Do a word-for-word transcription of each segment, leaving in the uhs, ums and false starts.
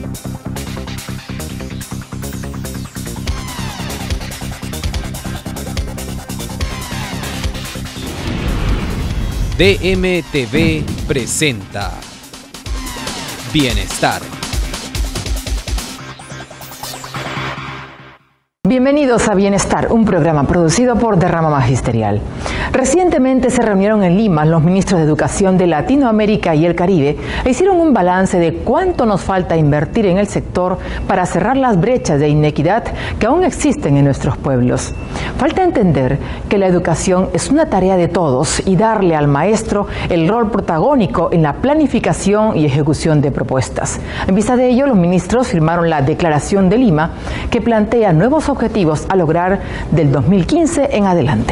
D M T V presenta Bienestar. Bienvenidos a Bienestar, un programa producido por Derrama Magisterial. Recientemente se reunieron en Lima los ministros de Educación de Latinoamérica y el Caribe e hicieron un balance de cuánto nos falta invertir en el sector para cerrar las brechas de inequidad que aún existen en nuestros pueblos. Falta entender que la educación es una tarea de todos y darle al maestro el rol protagónico en la planificación y ejecución de propuestas. En vista de ello, los ministros firmaron la Declaración de Lima, que plantea nuevos objetivos a lograr del dos mil quince en adelante.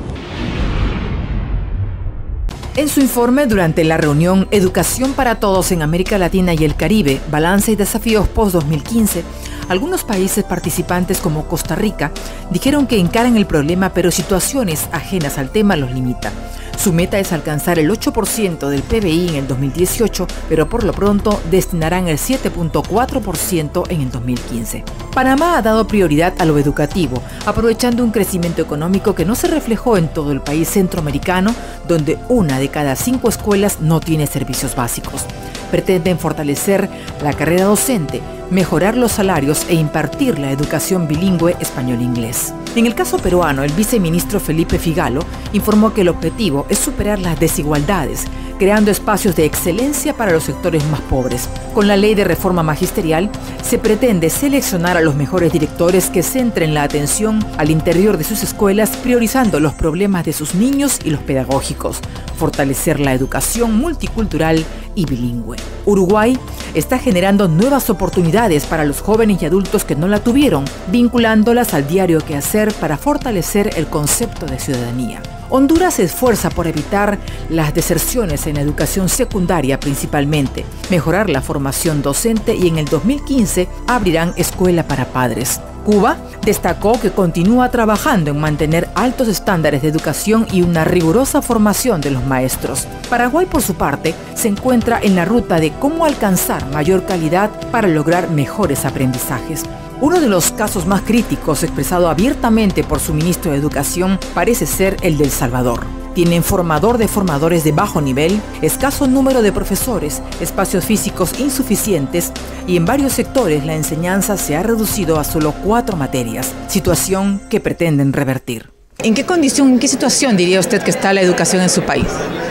En su informe durante la reunión Educación para Todos en América Latina y el Caribe, Balance y Desafíos post dos mil quince, algunos países participantes como Costa Rica dijeron que encaran el problema, pero situaciones ajenas al tema los limita. Su meta es alcanzar el ocho por ciento del P B I en el dos mil dieciocho, pero por lo pronto destinarán el siete punto cuatro por ciento en el dos mil quince. Panamá ha dado prioridad a lo educativo, aprovechando un crecimiento económico que no se reflejó en todo el país centroamericano, donde una de cada cinco escuelas no tiene servicios básicos. Pretenden fortalecer la carrera docente, mejorar los salarios e impartir la educación bilingüe español-inglés. En el caso peruano, el viceministro Felipe Figalo informó que el objetivo es superar las desigualdades, creando espacios de excelencia para los sectores más pobres. Con la ley de reforma magisterial, se pretende seleccionar a los mejores directores que centren la atención al interior de sus escuelas, priorizando los problemas de sus niños y los pedagógicos, fortalecer la educación multicultural y bilingüe. Uruguay está generando nuevas oportunidades para los jóvenes y adultos que no la tuvieron, vinculándolas al diario quehacer para fortalecer el concepto de ciudadanía. Honduras se esfuerza por evitar las deserciones en la educación secundaria principalmente, mejorar la formación docente y en el dos mil quince abrirán escuela para padres. Cuba destacó que continúa trabajando en mantener altos estándares de educación y una rigurosa formación de los maestros. Paraguay, por su parte, se encuentra en la ruta de cómo alcanzar mayor calidad para lograr mejores aprendizajes. Uno de los casos más críticos expresado abiertamente por su ministro de Educación parece ser el de El Salvador. Tienen formador de formadores de bajo nivel, escaso número de profesores, espacios físicos insuficientes y en varios sectores la enseñanza se ha reducido a solo cuatro materias, situación que pretenden revertir. ¿En qué condición, en qué situación diría usted que está la educación en su país?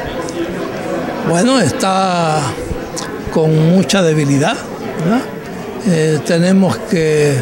Bueno, está con mucha debilidad, ¿verdad? Eh, tenemos que,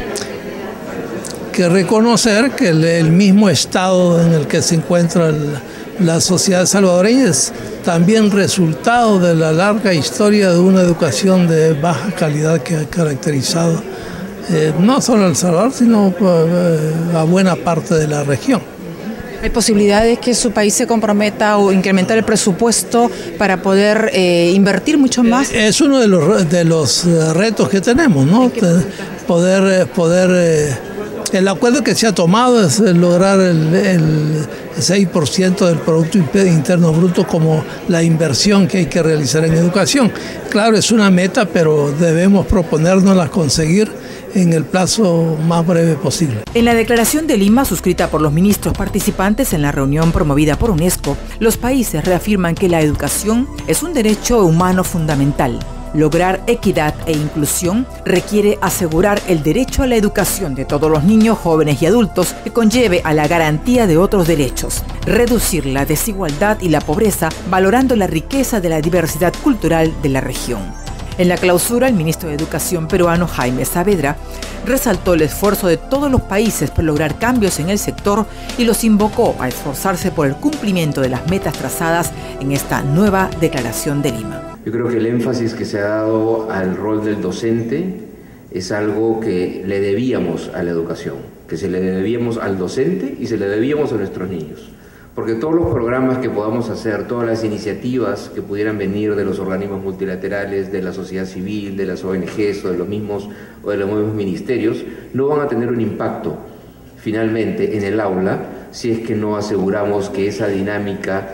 que reconocer que el, el mismo estado en el que se encuentra el, la sociedad salvadoreña es también resultado de la larga historia de una educación de baja calidad que ha caracterizado eh, no solo a El Salvador, sino eh, a buena parte de la región. ¿Hay posibilidades que su país se comprometa o incrementar el presupuesto para poder eh, invertir mucho más? Es uno de los, de los retos que tenemos, ¿no? Poder, poder, el acuerdo que se ha tomado es lograr el, el seis por ciento del Producto Interno Bruto como la inversión que hay que realizar en educación. Claro, es una meta, pero debemos proponérnosla conseguir en el plazo más breve posible. En la Declaración de Lima, suscrita por los ministros participantes en la reunión promovida por UNESCO, los países reafirman que la educación es un derecho humano fundamental. Lograr equidad e inclusión requiere asegurar el derecho a la educación de todos los niños, jóvenes y adultos que conlleve a la garantía de otros derechos. Reducir la desigualdad y la pobreza, valorando la riqueza de la diversidad cultural de la región. En la clausura, el ministro de Educación peruano, Jaime Saavedra, resaltó el esfuerzo de todos los países por lograr cambios en el sector y los invocó a esforzarse por el cumplimiento de las metas trazadas en esta nueva Declaración de Lima. Yo creo que el énfasis que se ha dado al rol del docente es algo que le debíamos a la educación, que se le debíamos al docente y se le debíamos a nuestros niños. Porque todos los programas que podamos hacer, todas las iniciativas que pudieran venir de los organismos multilaterales, de la sociedad civil, de las O N Ges o de los mismos, o de los mismos ministerios, no van a tener un impacto finalmente en el aula si es que no aseguramos que esa dinámica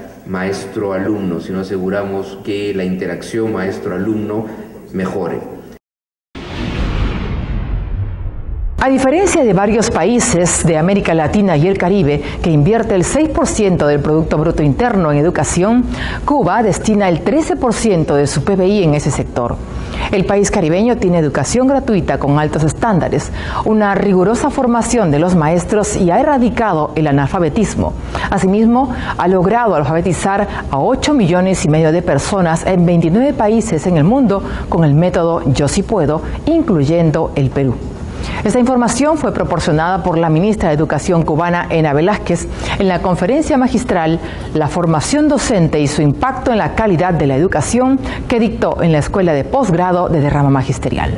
maestro-alumno, si no aseguramos que la interacción maestro-alumno mejore. A diferencia de varios países de América Latina y el Caribe, que invierte el seis por ciento del Producto Bruto Interno en educación, Cuba destina el trece por ciento de su P B I en ese sector. El país caribeño tiene educación gratuita con altos estándares, una rigurosa formación de los maestros y ha erradicado el analfabetismo. Asimismo, ha logrado alfabetizar a ocho millones y medio de personas en veintinueve países en el mundo con el método Yo Sí Puedo, incluyendo el Perú. Esta información fue proporcionada por la ministra de Educación cubana, Ena Velázquez, en la conferencia magistral La formación docente y su impacto en la calidad de la educación que dictó en la Escuela de Posgrado de Derrama Magisterial.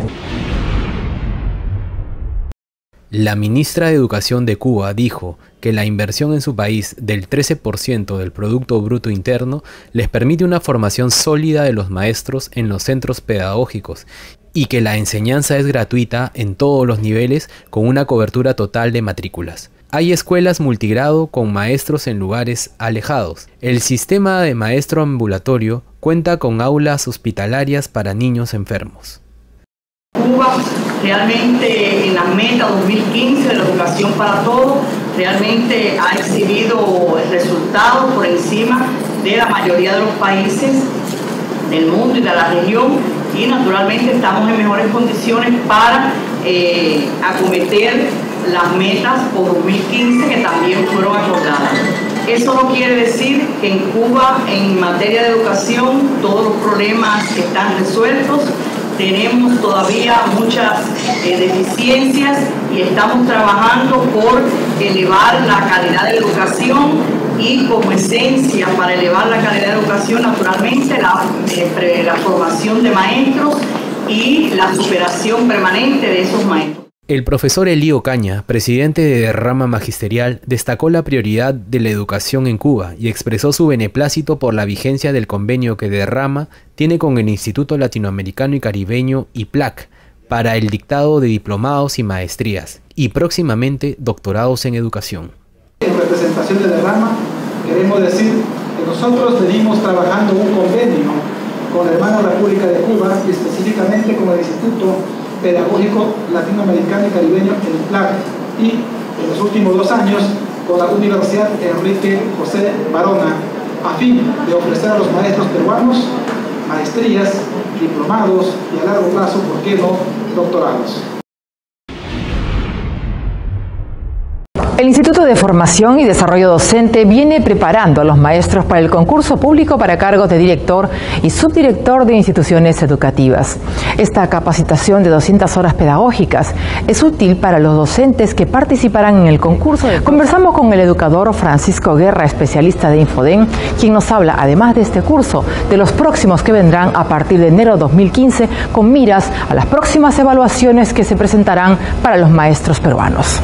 La ministra de Educación de Cuba dijo que la inversión en su país del trece por ciento del Producto Bruto Interno les permite una formación sólida de los maestros en los centros pedagógicos y que la enseñanza es gratuita en todos los niveles con una cobertura total de matrículas. Hay escuelas multigrado con maestros en lugares alejados. El sistema de maestro ambulatorio cuenta con aulas hospitalarias para niños enfermos. Cuba realmente en la meta dos mil quince de la educación para todos realmente ha exhibido resultados por encima de la mayoría de los países del mundo y de la región, y naturalmente estamos en mejores condiciones para eh, acometer las metas por dos mil quince que también fueron acordadas. Eso no quiere decir que en Cuba en materia de educación todos los problemas están resueltos. Tenemos todavía muchas eh, deficiencias y estamos trabajando por elevar la calidad de la educación, y como esencia para elevar la calidad de educación, naturalmente la, eh, la formación de maestros y la superación permanente de esos maestros. El profesor Elío Caña, presidente de Derrama Magisterial, destacó la prioridad de la educación en Cuba y expresó su beneplácito por la vigencia del convenio que Derrama tiene con el Instituto Latinoamericano y Caribeño I P L A C para el dictado de diplomados y maestrías y próximamente doctorados en educación. En representación de Derrama, queremos decir que nosotros venimos trabajando un convenio con la hermana República de Cuba y específicamente con el Instituto Pedagógico Latinoamericano y Caribeño, el I P L A C, y en los últimos dos años con la Universidad Enrique José Barona, a fin de ofrecer a los maestros peruanos maestrías, diplomados y a largo plazo, ¿por qué no, doctorados? El Instituto de Formación y Desarrollo Docente viene preparando a los maestros para el concurso público para cargos de director y subdirector de instituciones educativas. Esta capacitación de doscientas horas pedagógicas es útil para los docentes que participarán en el concurso. Conversamos con el educador Francisco Guerra, especialista de Infodem, quien nos habla, además de este curso, de los próximos que vendrán a partir de enero de dos mil quince, con miras a las próximas evaluaciones que se presentarán para los maestros peruanos.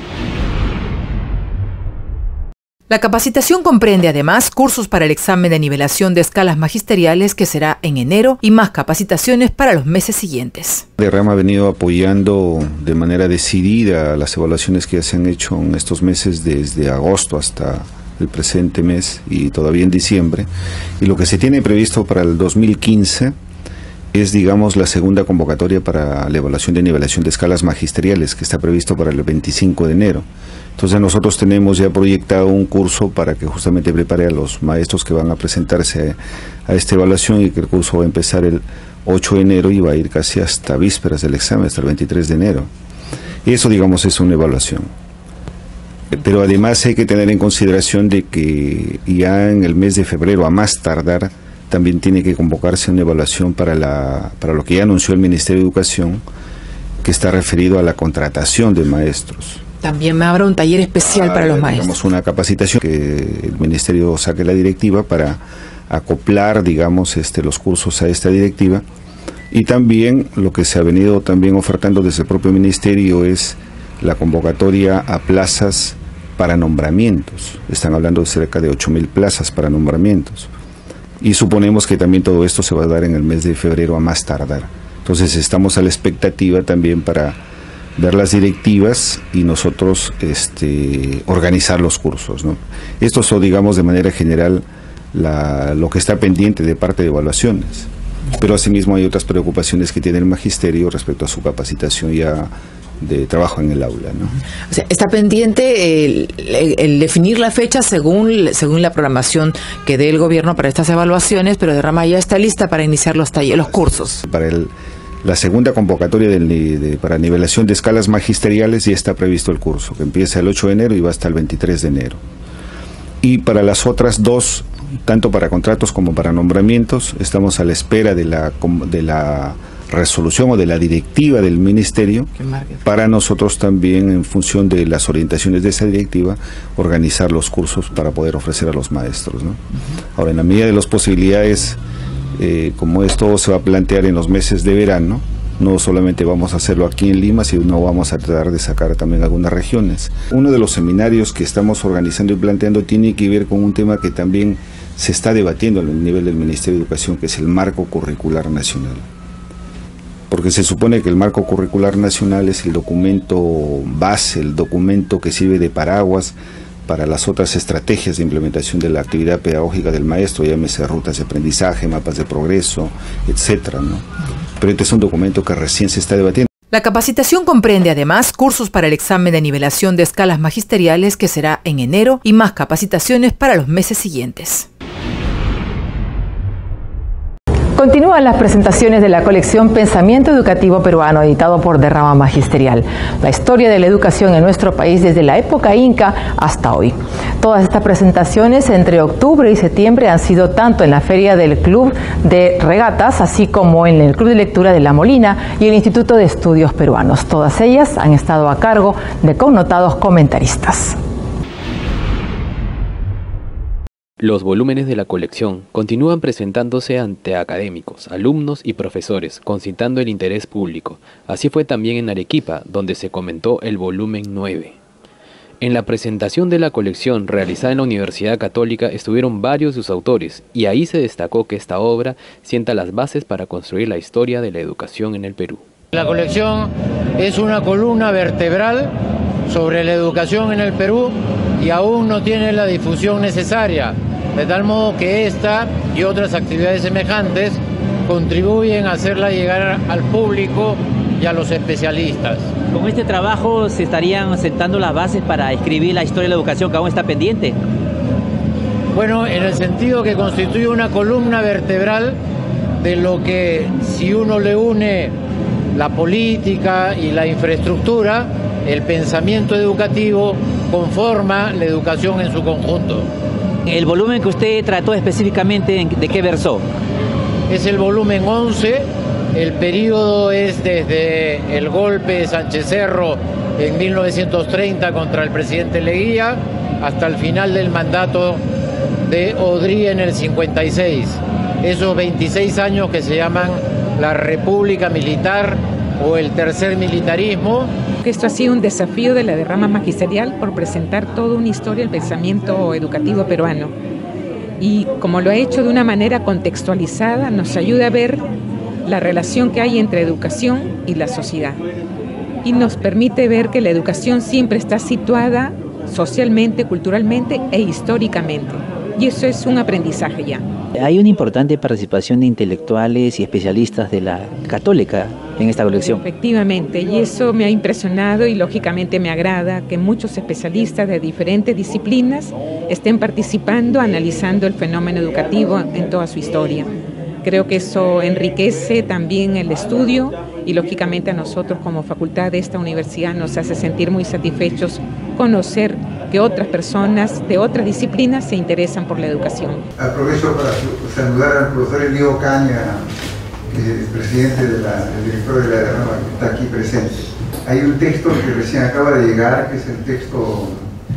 La capacitación comprende además cursos para el examen de nivelación de escalas magisteriales que será en enero y más capacitaciones para los meses siguientes. Derrama ha venido apoyando de manera decidida las evaluaciones que ya se han hecho en estos meses desde agosto hasta el presente mes y todavía en diciembre, y lo que se tiene previsto para el dos mil quince es, digamos, la segunda convocatoria para la evaluación de nivelación de escalas magisteriales, que está previsto para el veinticinco de enero. Entonces nosotros tenemos ya proyectado un curso para que justamente prepare a los maestros que van a presentarse a esta evaluación, y que el curso va a empezar el ocho de enero y va a ir casi hasta vísperas del examen, hasta el veintitrés de enero. Y eso, digamos, es una evaluación. Pero además hay que tener en consideración de que ya en el mes de febrero, a más tardar, también tiene que convocarse una evaluación para, la, para lo que ya anunció el Ministerio de Educación, que está referido a la contratación de maestros. También me habrá un taller especial para los maestros. Digamos, una capacitación que el Ministerio saque la directiva para acoplar, digamos, este, los cursos a esta directiva. Y también lo que se ha venido también ofertando desde el propio Ministerio es la convocatoria a plazas para nombramientos. Están hablando de cerca de ocho mil plazas para nombramientos. Y suponemos que también todo esto se va a dar en el mes de febrero a más tardar. Entonces estamos a la expectativa también para ver las directivas y nosotros este, organizar los cursos, ¿no? Estos son, digamos, de manera general la, lo que está pendiente de parte de evaluaciones. Pero asimismo hay otras preocupaciones que tiene el magisterio respecto a su capacitación ya de trabajo en el aula, ¿no? O sea, está pendiente el, el, el definir la fecha según, según la programación que dé el gobierno para estas evaluaciones, pero Derrama ya está lista para iniciar los talleres, los cursos. Para el, la segunda convocatoria del, de, para nivelación de escalas magisteriales ya está previsto el curso, que empieza el ocho de enero y va hasta el veintitrés de enero. Y para las otras dos, tanto para contratos como para nombramientos, estamos a la espera de la, de la resolución o de la directiva del ministerio para nosotros también, en función de las orientaciones de esa directiva, organizar los cursos para poder ofrecer a los maestros, ¿no? Uh-huh. Ahora, en la medida de las posibilidades, eh, como esto se va a plantear en los meses de verano, no solamente vamos a hacerlo aquí en Lima, sino vamos a tratar de sacar también algunas regiones. Uno de los seminarios que estamos organizando y planteando tiene que ver con un tema que también se está debatiendo a nivel del Ministerio de Educación, que es el marco curricular nacional. Porque se supone que el marco curricular nacional es el documento base, el documento que sirve de paraguas para las otras estrategias de implementación de la actividad pedagógica del maestro, llámese rutas de aprendizaje, mapas de progreso, etcétera, ¿no? Pero este es un documento que recién se está debatiendo. La capacitación comprende además cursos para el examen de nivelación de escalas magisteriales, que será en enero, y más capacitaciones para los meses siguientes. Continúan las presentaciones de la colección Pensamiento Educativo Peruano, editado por Derrama Magisterial. La historia de la educación en nuestro país desde la época inca hasta hoy. Todas estas presentaciones entre octubre y septiembre han sido tanto en la Feria del Club de Regatas, así como en el Club de Lectura de La Molina y el Instituto de Estudios Peruanos. Todas ellas han estado a cargo de connotados comentaristas. Los volúmenes de la colección continúan presentándose ante académicos, alumnos y profesores, concitando el interés público. Así fue también en Arequipa, donde se comentó el volumen nueve. En la presentación de la colección realizada en la Universidad Católica estuvieron varios de sus autores, y ahí se destacó que esta obra sienta las bases para construir la historia de la educación en el Perú. La colección es una columna vertebral sobre la educación en el Perú y aún no tiene la difusión necesaria, de tal modo que esta y otras actividades semejantes contribuyen a hacerla llegar al público y a los especialistas. Con este trabajo se estarían sentando las bases para escribir la historia de la educación que aún está pendiente. Bueno, en el sentido que constituye una columna vertebral de lo que, si uno le une la política y la infraestructura, el pensamiento educativo conforma la educación en su conjunto. El volumen que usted trató específicamente, ¿de qué versó? Es el volumen once, el periodo es desde el golpe de Sánchez Cerro en mil novecientos treinta contra el presidente Leguía hasta el final del mandato de Odría en el cincuenta y seis. Esos veintiséis años que se llaman la República Militar o el tercer militarismo. Esto ha sido un desafío de la Derrama Magisterial por presentar toda una historia del pensamiento educativo peruano. Y como lo ha hecho de una manera contextualizada, nos ayuda a ver la relación que hay entre educación y la sociedad. Y nos permite ver que la educación siempre está situada socialmente, culturalmente e históricamente. Y eso es un aprendizaje ya. Hay una importante participación de intelectuales y especialistas de la Católica en esta colección. Efectivamente, y eso me ha impresionado y lógicamente me agrada que muchos especialistas de diferentes disciplinas estén participando, analizando el fenómeno educativo en toda su historia. Creo que eso enriquece también el estudio y lógicamente a nosotros como facultad de esta universidad nos hace sentir muy satisfechos conocer que otras personas de otras disciplinas se interesan por la educación. Aprovecho para saludar al profesor Elío Caña, eh, presidente de la, el director de la Derrama, que está aquí presente. Hay un texto que recién acaba de llegar, que es el texto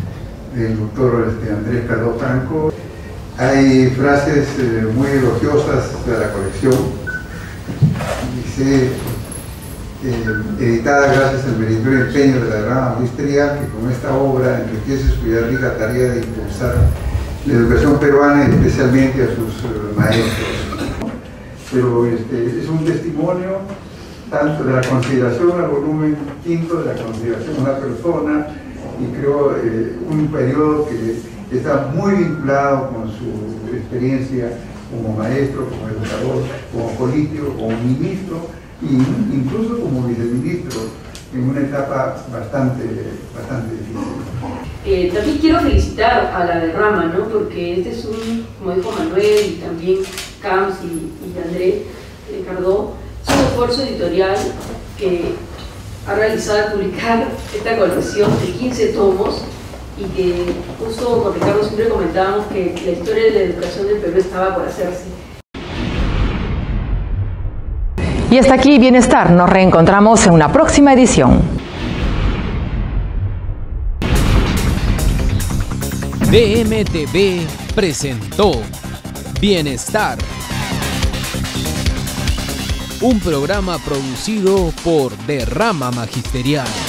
del doctor este, Andrés Cardó Franco. Hay frases eh, muy elogiosas de la colección. Dice, eh, editada gracias al meritorio empeño de la Derrama Magisterial, que con esta obra enriquece su ya rica tarea de impulsar la educación peruana, especialmente a sus uh, maestros. Pero este, es un testimonio tanto de la consideración al volumen quinto, de la consideración a una persona, y creo eh, un periodo que está muy vinculado con su experiencia como maestro, como educador, como político, como ministro e incluso como viceministro en una etapa bastante, bastante difícil. Eh, también quiero felicitar a la Derrama, ¿no? Porque este es un, como dijo Manuel y también Camps y, y André eh, Cardó, es un esfuerzo editorial que ha realizado al publicar esta colección de quince tomos y que justo con Ricardo siempre comentábamos que la historia de la educación del Perú estaba por hacerse. Y hasta aquí Bienestar, nos reencontramos en una próxima edición. D M T V presentó Bienestar, un programa producido por Derrama Magisterial.